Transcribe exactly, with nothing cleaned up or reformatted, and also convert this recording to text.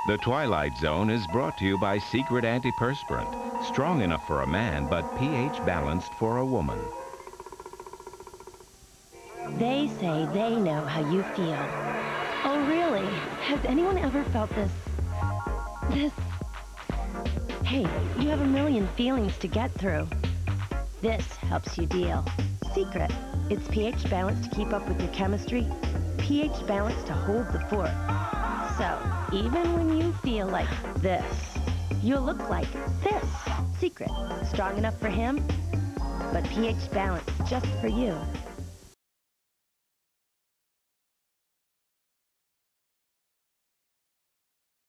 The Twilight Zone is brought to you by Secret Antiperspirant. Strong enough for a man, but pH balanced for a woman. They say they know how you feel. Oh, really? Has anyone ever felt this... this... Hey, you have a million feelings to get through. This helps you deal. Secret. It's pH balanced to keep up with your chemistry, pH balanced to hold the fort. So, even when you feel like this, you'll look like this. Secret. Strong enough for him, but pH balanced just for you.